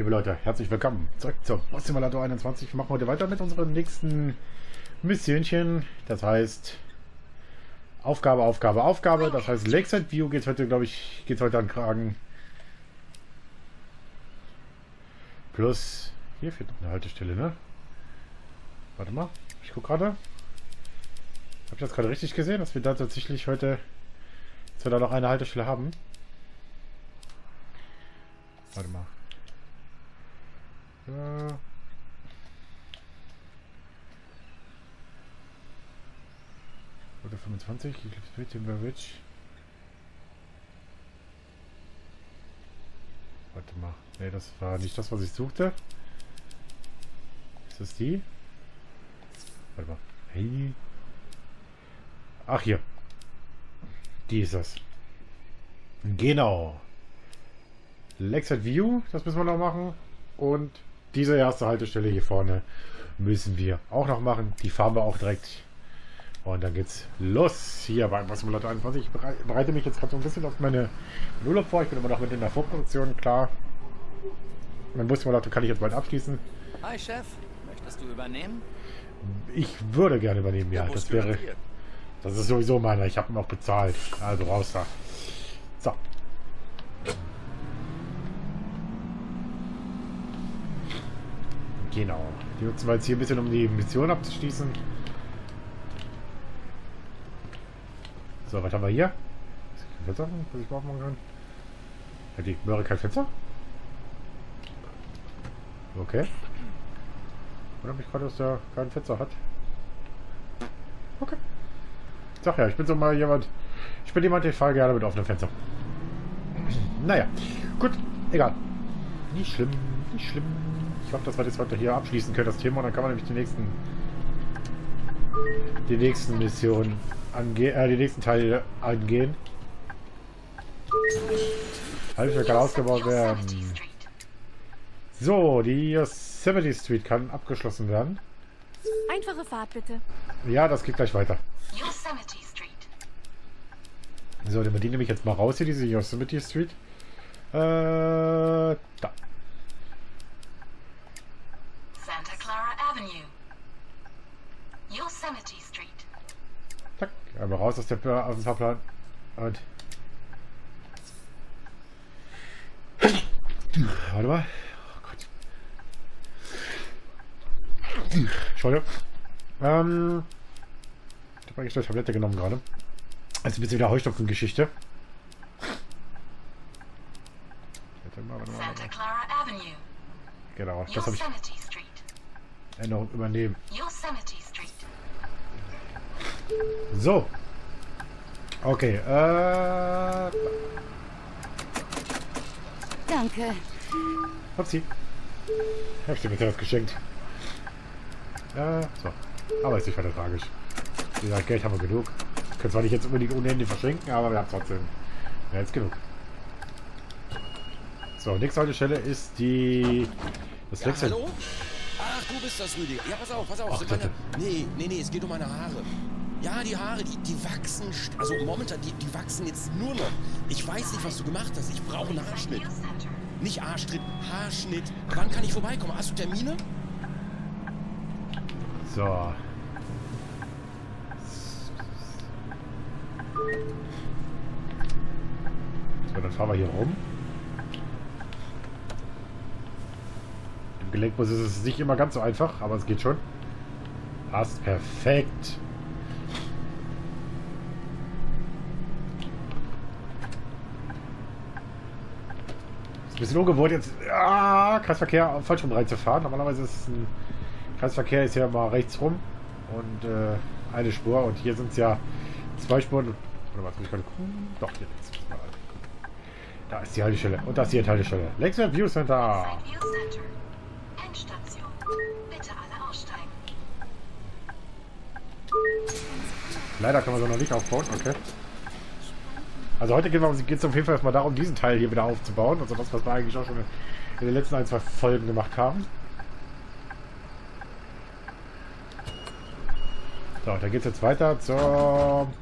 Liebe Leute, herzlich willkommen zurück zum Bus Simulator 21. Wir machen heute weiter mit unserem nächsten Missionchen. Das heißt Aufgabe, Aufgabe, Aufgabe. Das heißt Lakeside View geht heute, glaube ich, geht heute an den Kragen. Plus, hier fehlt noch eine Haltestelle, ne? Warte mal, ich gucke gerade. Habe ich das gerade richtig gesehen, dass wir da tatsächlich heute, dass wir da noch eine Haltestelle haben? Warte mal. Ja. Oder 25, ich glaube, es Timberwitch. Warte mal. Ne, das war nicht das, was ich suchte. Ist das die? Warte mal. Hey. Ach, hier. Die ist das. Genau. Lakeside View, das müssen wir noch machen. Und diese erste Haltestelle hier vorne müssen wir auch noch machen. Die fahren wir auch direkt. Und dann geht's los hier bei Bus Simulator 21. Ich bereite mich jetzt gerade so ein bisschen auf meine Urlaub vor. Ich bin immer noch mit in der Vorproduktion, klar. Mein Bus Simulator kann ich jetzt bald abschließen. Hi Chef, möchtest du übernehmen? Ich würde gerne übernehmen, ja. Das wäre. Das ist sowieso meiner. Ich habe ihn auch bezahlt. Also raus da. So. Genau. Die nutzen wir jetzt hier ein bisschen, um die Mission abzuschließen. So, was haben wir hier? Ist kein Fenster, was ich mal aufmachen kann? Hat die Möhre kein Fenster? Okay. Oder mich gerade, dass der kein Fenster hat? Okay. Ich sag ja, ich bin so mal jemand. Ich bin jemand, der fahre gerne mit offenem Fenster. Naja. Gut, egal. Nicht schlimm, nicht schlimm. Ich hoffe, dass wir das heute hier abschließen können, das Thema, und dann kann man nämlich die nächsten Missionen angehen, die nächsten Teile angehen. Halt, kann ausgebaut werden. So, die Yosemite Street kann abgeschlossen werden. Einfache Fahrt, bitte. Ja, das geht gleich weiter. Yosemite Street. So, dann bediene mich jetzt mal raus hier, diese Yosemite Street. Da. Santa Clara Avenue. Yosemite Street. Zack, einmal raus aus dem Fahrplan. Und. Warte mal. Oh Gott. Entschuldigung. Ich habe eigentlich eine Tablette genommen gerade. Also ein bisschen wieder Heuschnupfen-Geschichte. Santa Clara Avenue. Genau, das habe ich. Yosemite Street. Änderung übernehmen. Yosemite Street. So. Okay, Danke. Upsi. Ich hab dir mit das geschenkt. So. Aber ist nicht weiter tragisch. Wie gesagt, Geld haben wir genug. Können zwar nicht jetzt unbedingt ohne Ende verschenken, aber wir haben trotzdem mehr als genug. So, nächste Haltestelle ist die. Das Ja, hallo? Ach, du bist das, Rüdiger. Ja, pass auf, pass auf. Ach, Sind meine... Nee, es geht um meine Haare. Ja, die Haare, die wachsen. Also momentan, die wachsen jetzt nur noch. Ich weiß nicht, was du gemacht hast. Ich brauche einen Haarschnitt. Nicht Arschtritt, Haarschnitt. Wann kann ich vorbeikommen? Hast du Termine? So. So, dann fahren wir hier rum. Im Gelenkbus ist es nicht immer ganz so einfach, aber es geht schon. Passt perfekt. Ist ein bisschen ungewohnt jetzt. Kreisverkehr falsch rum reinzufahren. Normalerweise ist es ein Kreisverkehr ist ja mal rechts rum und eine Spur, und hier sind es ja zwei Spuren. Oder was muss ich gerade gucken? Doch, hier links. Da ist die Haltestelle. Und da ist die Haltestelle. Lakeside View Center. View Center. Endstation. Bitte alle aussteigen. Leider kann man so noch nicht aufbauen. Okay. Also heute geht es auf jeden Fall erstmal darum, diesen Teil hier wieder aufzubauen. Also das, was wir eigentlich auch schon in den letzten 1, 2 Folgen gemacht haben. So, da geht es jetzt weiter zum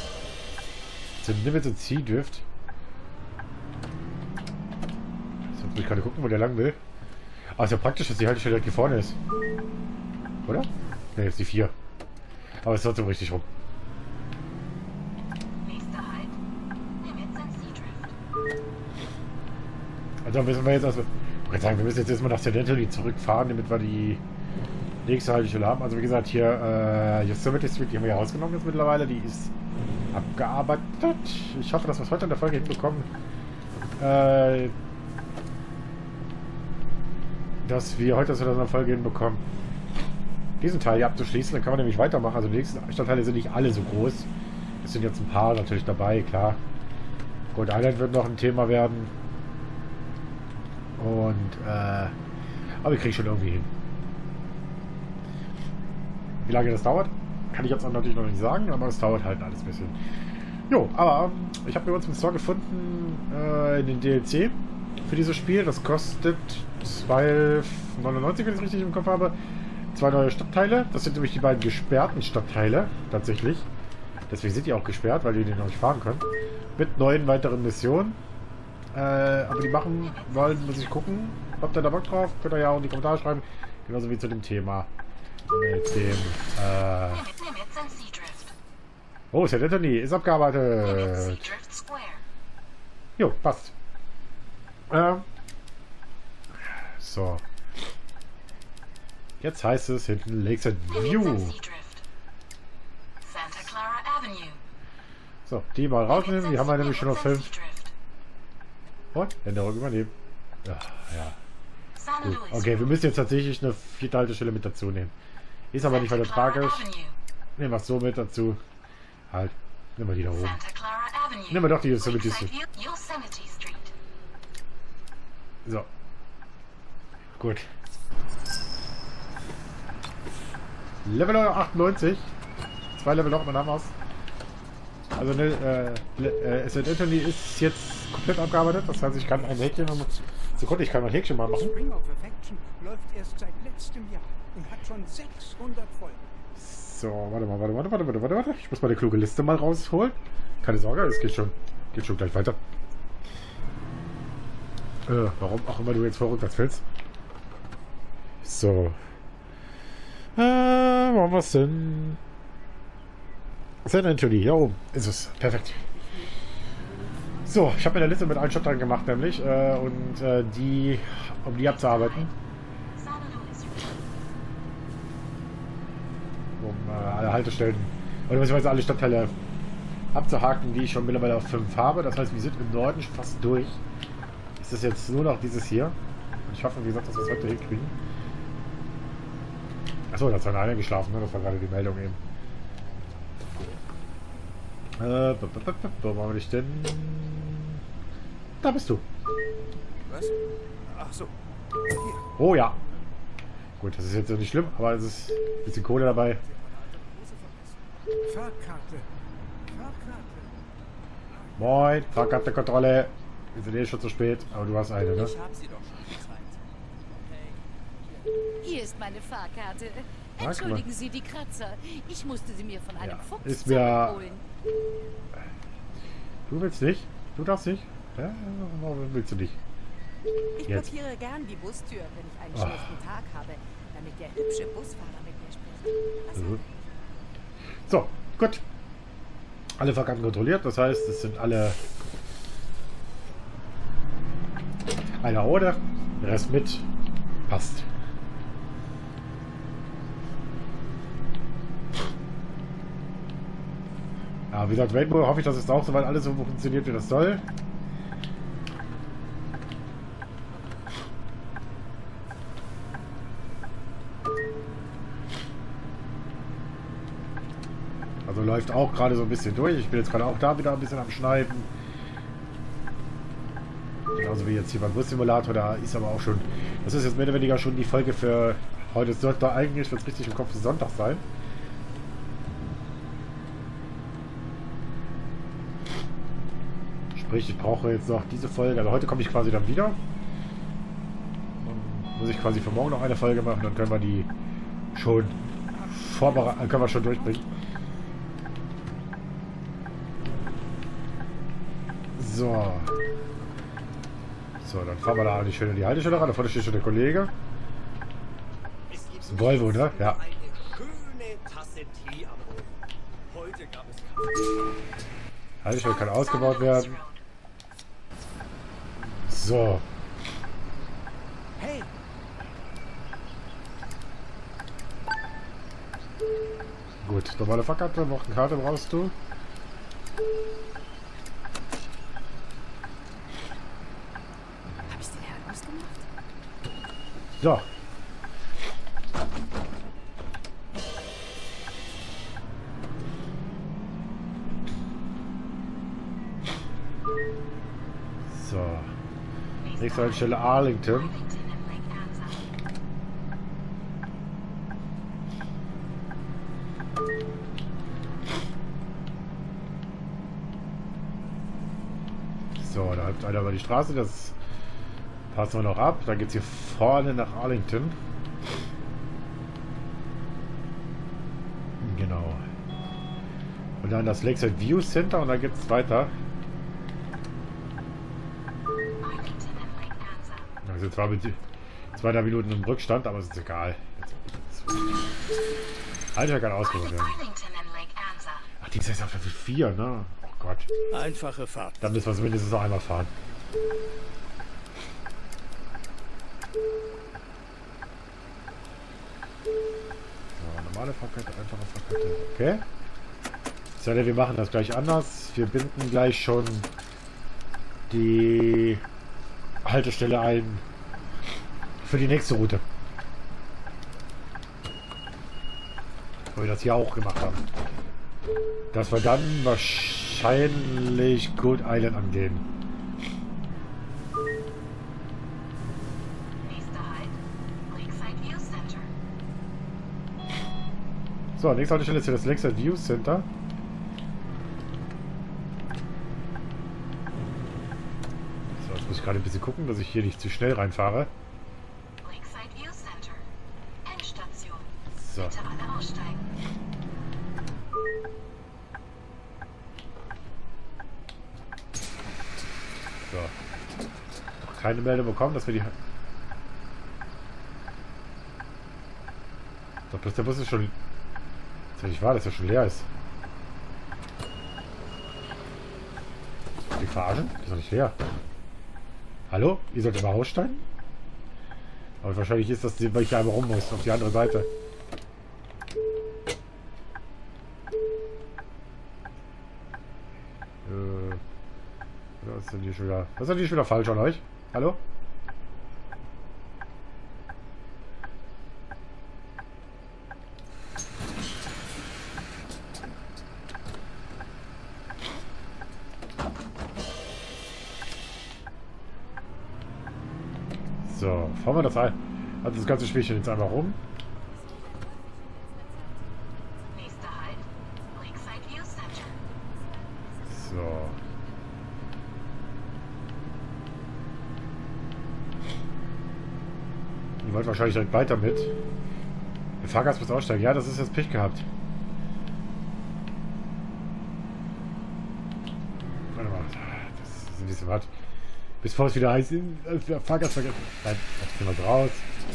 Limited Sea Drift. muss ich gerade gucken, wo der lang will. Ah, ist ja praktisch, dass die Haltestelle direkt hier vorne ist. Oder? Ne, ist die 4. Aber es ist trotzdem richtig rum. Nächster Halt. Limits and Sea Drift. Also müssen wir jetzt erstmal... Ich würde sagen, wir müssen jetzt erstmal nach St. Anthony zurückfahren, damit wir die nächste Haltestelle haben. Also wie gesagt, hier Yosemite Street, die haben wir ja rausgenommen jetzt mittlerweile. Die ist abgearbeitet. Ich hoffe, dass wir es heute in der Folge hinbekommen. Dass wir heute das in der Folge hinbekommen, diesen Teil hier abzuschließen. Dann kann man nämlich weitermachen. Also die nächsten Stadtteile sind nicht alle so groß. Es sind jetzt ein paar natürlich dabei, klar. Gold Island wird noch ein Thema werden. Und, aber wir kriegen schon irgendwie hin. Wie lange das dauert, kann ich jetzt natürlich noch nicht sagen, aber es dauert halt alles ein bisschen. Jo, aber ich habe bei uns im Store gefunden, in den DLC für dieses Spiel. Das kostet 12,99, wenn ich es richtig im Kopf habe. 2 neue Stadtteile. Das sind nämlich die beiden gesperrten Stadtteile, tatsächlich. Deswegen sind die auch gesperrt, weil die den noch nicht fahren können. Mit 9 weiteren Missionen. Aber die machen wollen, muss ich gucken. Habt ihr da Bock drauf? Könnt ihr ja auch in die Kommentare schreiben. Genauso wie zu dem Thema. Mit dem, Limits and Sea Drift. oh, St. Anthony ist Limits Sea abgearbeitet. Drift Square. Jo, passt. So. Jetzt heißt es hinten Lakeside View. Limits and Sea Drift. Santa Clara Avenue. So, die mal rausnehmen. Die haben wir nämlich schon noch 5. Limits and Sea Drift. Und Änderung übernehmen. Ja, ja. San Gut. Luis Okay, wir Road. müssen jetzt tatsächlich eine 4. Haltestelle mit dazu nehmen. Ist aber nicht weiter Santa Clara tragisch. Avenue. Nehmen wir es so mit dazu. Halt. Nehmen wir die da oben. Santa Clara Avenue. Nehmen wir doch die Yosemite Lakeside Street. View, Yosemite Street. So. Gut. Level 98. 2 Level noch, dann haben wir es. Also St. Anthony ist jetzt komplett abgearbeitet. Das heißt, ich kann ein Häkchen noch... Sekunde, ich kann mein Häkchen mal machen. Ring of Affection läuft erst seit letztem Jahr und hat schon 600 Folgen. So, warte. Ich muss meine kluge Liste mal rausholen. Keine Sorge, es geht schon gleich weiter. Warum auch immer du jetzt vorrückwärts fällst. So. Wo haben wir es denn? St. Anthony, da oben ist es. Perfekt. So, ich habe mir eine Liste mit allen Stadtteilen gemacht, nämlich. Um die abzuarbeiten. San Luis Road. Um alle Haltestellen, oder beziehungsweise alle Stadtteile abzuhaken, die ich schon mittlerweile auf 5 habe. Das heißt, wir sind im Norden schon fast durch. Es ist jetzt nur noch dieses hier. Und ich hoffe, wie gesagt, dass wir es heute hinkriegen. Achso, da hat einer eingeschlafen, ne? Das war gerade die Meldung eben. Wo haben wir dich denn? Da bist du. Was? Ach so. Hier. Oh ja. Gut, das ist jetzt nicht schlimm, aber es ist ein bisschen Kohle dabei. Fahrkarte. Moin, Fahrkartenkontrolle. Wir sind eh schon zu spät, aber du hast eine, ne? Ich hab sie doch schon gezeigt. Okay. Hier ist meine Fahrkarte. mal. Entschuldigen Sie die Kratzer. Ich musste sie mir von einem Ja, Fuchs ist mir- zurückholen. Du willst nicht? Du darfst nicht? Ja, warum willst du nicht? Ich Jetzt. blockiere gern die Bustür, wenn ich einen Ah. schlechten Tag habe, damit der hübsche Busfahrer mit mir spricht. Was Mhm. So, gut. Alle Fahrkarten kontrolliert, das heißt, es sind alle einer ohne, der Rest mit. Passt. Ja, wie gesagt, Rainbow hoffe ich, dass es auch soweit alles so funktioniert, wie das soll. Also läuft auch gerade so ein bisschen durch. Ich bin jetzt gerade auch da wieder ein bisschen am Schneiden. Genauso wie jetzt hier beim Bus-Simulator. Da ist aber auch schon... Das ist jetzt mehr oder weniger schon die Folge für heute. Es sollte eigentlich, wird es richtig im Kopf, Sonntag sein. Sprich, ich brauche jetzt noch diese Folge. Also heute komme ich quasi dann wieder. Dann muss ich quasi für morgen noch eine Folge machen. Dann können wir die schon vorbereiten. Können wir schon durchbringen. So. So, dann fahren wir da nicht schön in die Haltestelle ran. Da vorne steht schon der Kollege. Es gibt Das ist ein Volvo, ne? Ja. eine schöne Tasse Tee am Ofen. Heute gab es Kaffee. Haltestelle kann ausgebaut werden. So. Hey, Gut, normale Fahrkarte, Wochenkarte brauchst du. Hab ich's den Herrn ausgemacht? So. So. Nächste Haltestelle Arlington. Arlington and Lake Anza. So, da läuft einer über die Straße, das passen wir noch ab. Dann geht es hier vorne nach Arlington. Genau. Und dann das Lakeside View Center und dann geht es weiter. Arlington and Lake Anza. Also zwar mit 2 Minuten im Rückstand, aber es ist egal. Alter, kann ausgeholt werden. Arlington and Lake Anza. Ach, die ist jetzt auf Level 4, ne? Oh Gott. Einfache Fahrt. Dann müssen wir es mindestens noch einmal fahren. So, normale Fahrkarte, einfache Fahrkarte. Okay. So, wir machen das gleich anders. Wir binden gleich schon die Haltestelle ein für die nächste Route. Weil wir das hier auch gemacht haben. Dass wir dann wahrscheinlich Goat Island angehen. Nächster Halt. Lakeside View Center. So, nächste Haltestelle ist hier das Lakeside View Center. So, jetzt muss ich gerade ein bisschen gucken, dass ich hier nicht zu schnell reinfahre. Lakeside View Center. Endstation. So. Bitte alle aussteigen. So. Noch keine Meldung bekommen, dass wir die... So, bloß der Bus ist schon... Das ist ja nicht wahr, dass er schon leer ist. Die verarschen? Die ist doch nicht leer. Hallo? Ihr sollt immer aussteigen? Aber wahrscheinlich ist das, weil ich hier einmal rum muss, auf die andere Seite. Was ist denn hier schon wieder? Was ist denn hier schon wieder falsch an euch? Hallo? So, fahren wir das ein. Also das ganze Spielchen jetzt einmal rum. Nächster Halt. Lakeside View Center. So. Ihr wollt wahrscheinlich direkt weiter mit. Der Fahrgast muss aussteigen. Ja, das ist jetzt Pech gehabt. Warte mal. Das ist ein bisschen was. Bis vor es wieder heißt, der Fahrgast vergessen. Nein, das gehen wir raus.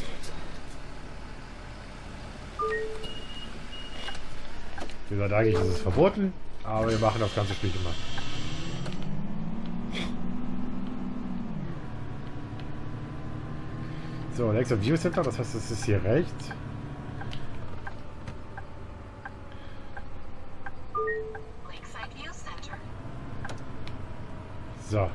Wie gesagt, eigentlich ist es verboten, aber wir machen das ganze Spiel immer. So, Lakeside View Center, das heißt, es ist hier rechts. Lakeside View Center. So.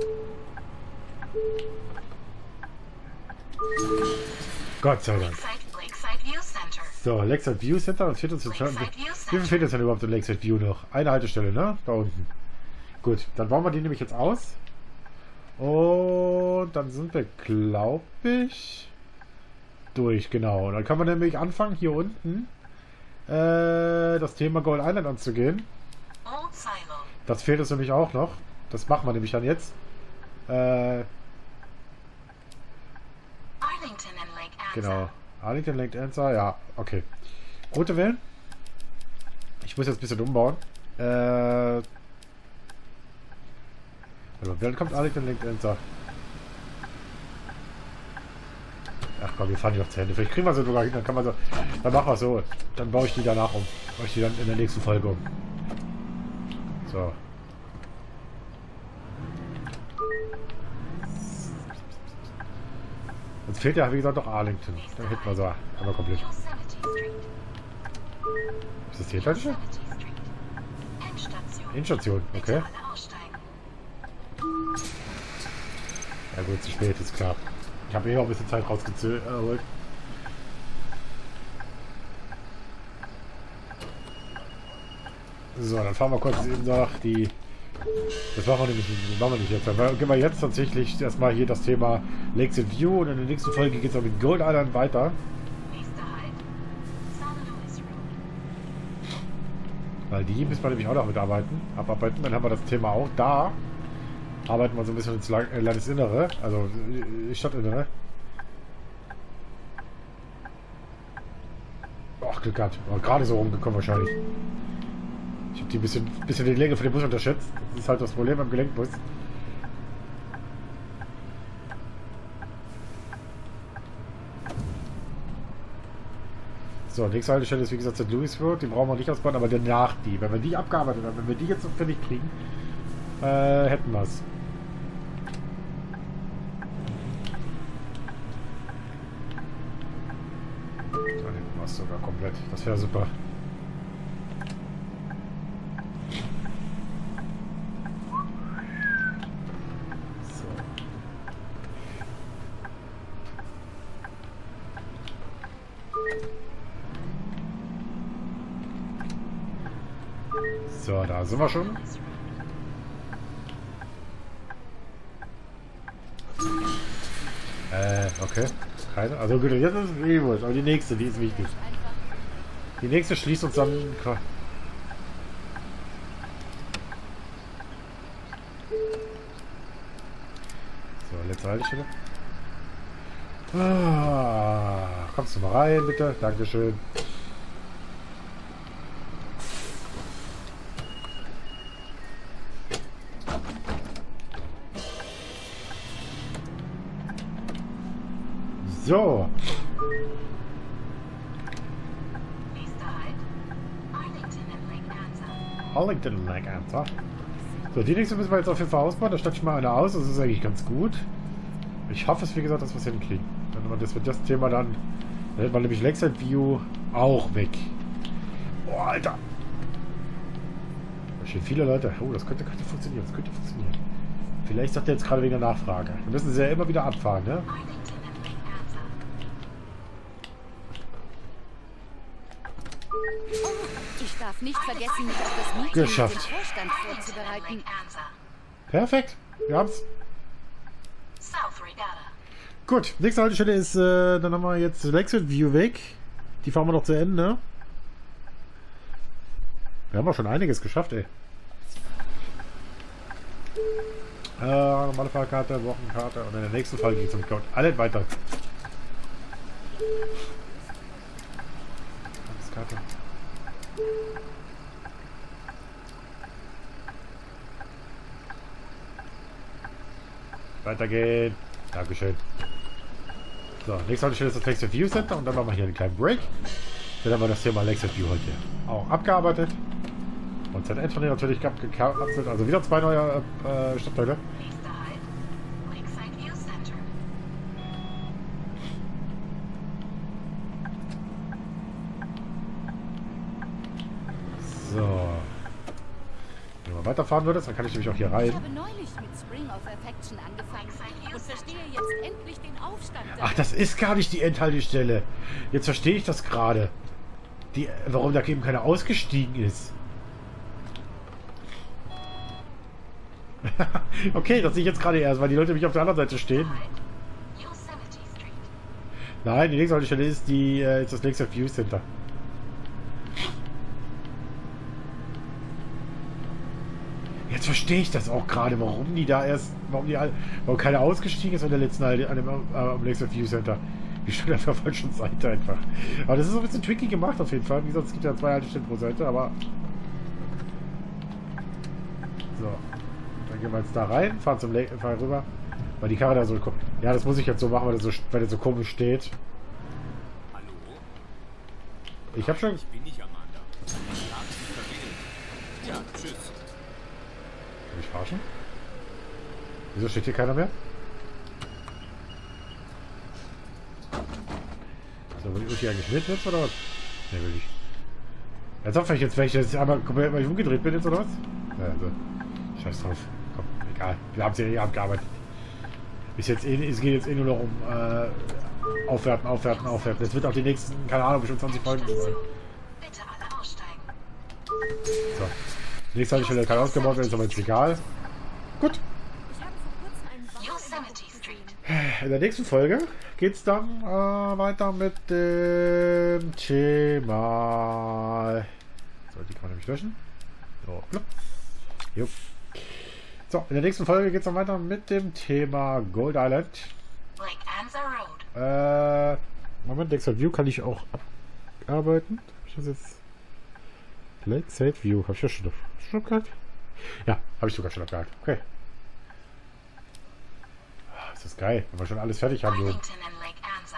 Gott sei Dank. Lakeside View Center. So, Lakeside View Center, was fehlt uns jetzt schon? Wie viel fehlt uns denn überhaupt in Lakeside View noch? Eine Haltestelle, ne? Da unten. Gut, dann bauen wir die nämlich jetzt aus. Und dann sind wir, glaube ich, durch, genau. Und dann kann man nämlich anfangen, hier unten das Thema Goat Island anzugehen. Old Silo. Das fehlt uns nämlich auch noch. Das machen wir nämlich dann jetzt. Arlington and Lake Anza. Genau. Arlington, Lake Anza, ja, okay. Rote wählen. Ich muss jetzt ein bisschen umbauen. Also, wer kommt Arlington, Lake Anza? komm, wir fahren die noch zu Ende. Vielleicht kriegen wir sie sogar hin, dann kann man so. Dann machen wir so. Dann baue ich die danach um. Baue ich die dann in der nächsten Folge um. So. Jetzt fehlt ja, wie gesagt, noch Arlington. Dann hätten wir so. Aber komplett. Yosemite Street. Ist das die Endstation? Endstation. Endstation, okay. Bitte alle aussteigen. Ja gut, zu spät, ist klar. Ich habe eh noch ein bisschen Zeit rausgeholt. So, dann fahren wir kurz eben nach die... Das machen wir nicht jetzt. Dann gehen wir jetzt tatsächlich erstmal hier das Thema Lakes View und in der nächsten Folge geht es auch mit Gold Island weiter. Nächster Halt. San Luis Road. Weil die müssen wir nämlich auch noch mitarbeiten. Abarbeiten. Dann haben wir das Thema auch da. Arbeiten wir so ein bisschen ins Landesinnere. Also Stadtinnere. Ach, Glück gehabt. Gerade so rumgekommen wahrscheinlich. Ich habe die bisschen die Länge für den Bus unterschätzt. Das ist halt das Problem beim Gelenkbus. So, nächste Haltestelle ist wie gesagt St. Louis Road. Die brauchen wir nicht ausbauen, aber danach die. Wenn wir die abgearbeitet haben, wenn wir die jetzt noch fertig kriegen, hätten wir es. Dann hätten wir es sogar komplett. Das wäre super. So, da sind wir schon. Okay. Keine. Also gut, jetzt ist es eh wurscht, aber die nächste, die ist wichtig. Die nächste schließt uns dann. So, letzte Haltestelle. Ah, kommst du mal rein, bitte? Dankeschön. So. Nächster Halt. Arlington and Lake Anza. Arlington and Lake Anza. So, die nächste müssen wir jetzt auf jeden Fall ausbauen. Da stattet schon mal eine aus. Das ist eigentlich ganz gut. Ich hoffe es, wie gesagt, dass wir es hinkriegen. Dann haben wir das Thema dann hätten wir nämlich Lakeside View auch weg. Boah, Alter. Da stehen viele Leute. Oh, das könnte funktionieren. Das könnte funktionieren. Vielleicht sagt er jetzt gerade wegen der Nachfrage. Wir müssen sie ja immer wieder abfahren, ne? Arlington and Lake Anza. Ich darf nicht vergessen, mich auf das Meeting Geschafft. mit dem Vorstand Arlington and vorzubereiten. Lake Anza. Perfekt. Wir haben's. South Regatta. Gut, nächste Haltestelle ist, dann haben wir jetzt Lakeside View weg. Die fahren wir noch zu Ende, ne? Wir haben auch schon einiges geschafft, ey. Normale Fahrkarte, Wochenkarte und in der nächsten Folge geht es mit Gold Island weiter. Karte. Weitergehen. Dankeschön. So, nächste Haltestelle ist das Lakeside View Center und dann machen wir hier einen kleinen Break. Dann haben wir das Thema Lakeside View heute auch abgearbeitet. Und St. Anthony natürlich gekapselt. Also wieder 2 neue Stadtteile. Nächster Halt. Lakeside View Center. So. Wenn du mal weiterfahren würdest, dann kann ich nämlich auch hier Ich rein. habe neulich mit Spring of Affection angefangen und verstehe jetzt endlich den Aufstand. Ach, das ist gar nicht die Endhaltestelle. Jetzt verstehe ich das gerade. Warum da eben keiner ausgestiegen ist. Okay, das sehe ich jetzt gerade erst, weil die Leute nämlich auf der anderen Seite stehen. Yosemite Street. Nein, die nächste Haltestelle ist ist das Lakeside View Center. Jetzt verstehe ich das auch gerade, warum keiner ausgestiegen ist an der letzten am Lakeside View Center. Die stehen auf der falschen Seite einfach. Aber das ist so ein bisschen tricky gemacht auf jeden Fall. Wie gesagt, es gibt ja 2 Haltestellen pro Seite, aber... So. Dann gehen wir jetzt da rein, fahren rüber. Weil die Karre da so... Ja, das muss ich jetzt so machen, weil der so komisch steht. Hallo? Ich hab schon... Ich bin nicht Amanda. Ich habe sie verwählt. Ja, tschüss. Will ich verarschen? Wieso steht hier keiner mehr? So, will ich hier eigentlich mit jetzt, oder was? Ne, will ich. Als ob ich jetzt einmal komplett mal umgedreht bin jetzt, oder was? Ja, also. Scheiß drauf. Komm, egal. Wir haben es ja eh abgearbeitet. Es geht jetzt eh nur noch um aufwerten. Das wird auch die nächsten, keine Ahnung, bestimmt 20 Folgen sein. Bitte alle aussteigen. So. Die nächste Haltestelle kann ausgebaut werden, ist aber jetzt egal. Gut. Ich habe vor kurzem einen Bau Yosemite Street. In der nächsten Folge geht es dann weiter mit dem Thema. So, die kann man nämlich löschen. So, plupp. Jupp. So, in der nächsten Folge geht es dann weiter mit dem Thema Gold Island. Lake Anza Road. Moment, Lakeside View kann ich auch abarbeiten. Hab ich das jetzt? Lakeside View, habe ich ja schon abgehakt? Ja, habe ich sogar schon abgehakt. Okay. Ah, ist das geil, wenn wir schon alles fertig haben. Arlington and Lake Anza.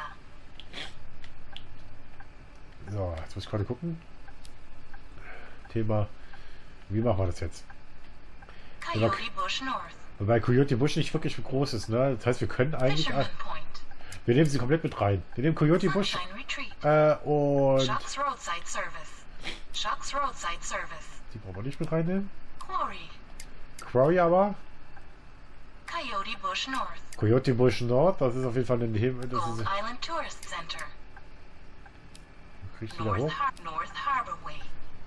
So, jetzt muss ich gerade gucken. Thema, wie machen wir das jetzt? Coyote Bush North. Wobei Coyote Bush nicht wirklich groß ist, ne? Das heißt, wir können eigentlich... Fisherman Point. Wir nehmen sie komplett mit rein. Wir nehmen Coyote Bush Sunshine Retreat. und... Shucks Roadside Service. Shucks Roadside Service. Die brauchen wir nicht mit reinnehmen. Quarry. Quarry aber. Coyote Bush North. Coyote Bush Nord, das ist auf jeden Fall ein Himmel. Das Gold ist... Island Tourist Center. Krieg ich wieder hoch? North Harbor Way.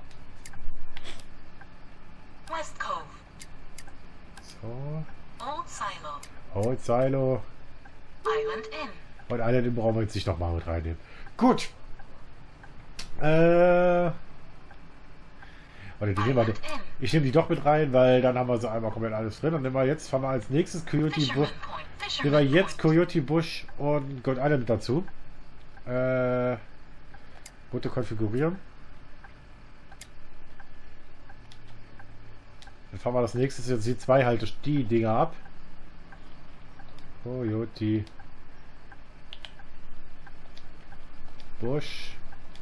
West Cove. So. Old Silo. Old Silo. Island Inn. Und alle, den brauchen wir jetzt nicht nochmal mit reinnehmen. Gut. Warte, die nehmen wir, ich nehme die doch mit rein, weil dann haben wir so einmal komplett alles drin. Und nehmen wir jetzt, fahren wir als nächstes Coyote Bush. Nehmen wir jetzt Coyote Bush und Gold Island mit dazu. Route konfigurieren. Dann fahren wir das nächste, jetzt die zwei Halte, die Dinger ab. Coyote Bush.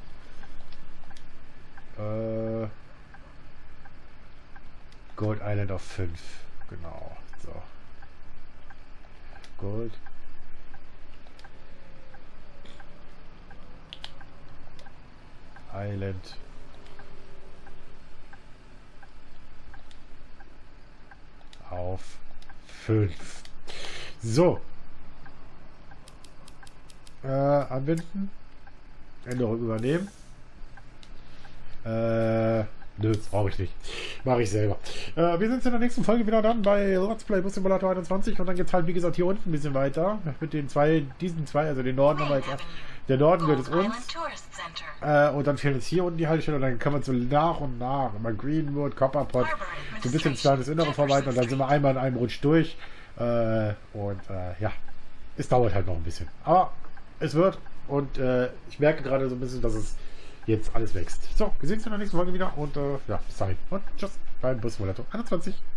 Gold Island auf 5. Genau. So. Gold. Island. Auf 5. So. Anwenden. Änderung übernehmen. Nö, brauche ich nicht. Mache ich selber. Wir sind in der nächsten Folge wieder dann bei Let's Play Bus Simulator 21 und dann geht es halt, wie gesagt, hier unten ein bisschen weiter. Mit den diesen zwei, also den Norden haben wir jetzt auch. Der Norden gehört es uns. Und dann fehlen uns hier unten die Haltestelle und dann kann man so nach und nach immer Greenwood, Copperpot, so ein bisschen ins kleines Innere verwalten und dann sind wir einmal in einem Rutsch durch. Ja, es dauert halt noch ein bisschen. Aber es wird und ich merke gerade so ein bisschen, dass es jetzt alles wächst. So, wir sehen uns in der nächsten Folge wieder und ja, bis dahin und tschüss beim Bus Simulator 21.